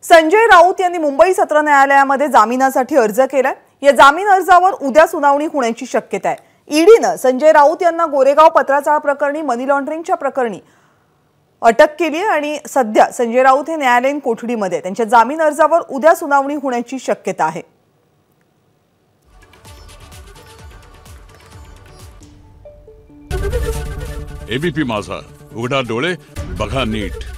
संजय राऊत यांनी मुंबई सत्र न्यायालयामध्ये जामिनासाठी अर्ज केलाय। या जामीन अर्जावर उद्या सुनावणी होण्याची शक्यता आहे। ईडीने संजय राऊत यांना गोरेगाव पत्राचाळ प्रकरणी मनी लॉन्ड्रिंगच्या प्रकरणी अटक केली आहे आणि सध्या संजय राऊत हे न्यायालयीन कोठडीमध्ये त्यांच्या जामीन अर्जावर उद्या सुनावणी होण्याची शक्यता आहे। एबीपी माझा, उघडा डोळे बघा नीट।